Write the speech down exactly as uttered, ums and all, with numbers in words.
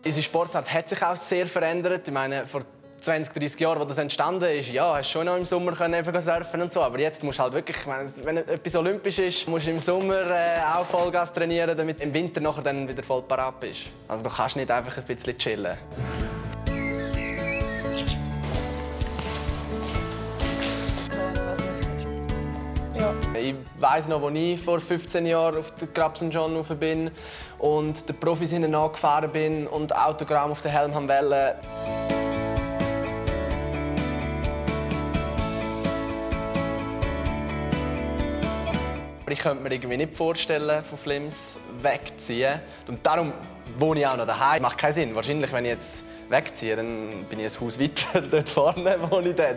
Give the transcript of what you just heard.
Unsere Sportart hat sich auch sehr verändert. Ich meine, vor zwanzig, dreissig Jahren, als das entstanden ist, ja, hast du schon noch im Sommer können surfen und so. Aber jetzt musst du halt wirklich, ich meine, wenn etwas olympisch ist, musst du im Sommer äh, auch Vollgas trainieren, damit du im Winter nachher dann wieder voll parat bist. Also du kannst nicht einfach ein bisschen chillen. Ja. Ich weiss noch, als ich vor fünfzehn Jahren auf der Grabsen John rauf bin und den Profis hinten nachgefahren bin und Autogramm auf den Helm haben wollte. Ich könnte mir irgendwie nicht vorstellen, von Flims wegzuziehen. Und darum wohne ich auch noch daheim. Macht keinen Sinn. Wahrscheinlich, wenn ich jetzt wegziehe, dann bin ich ein Haus weiter dort vorne, wohne ich dann.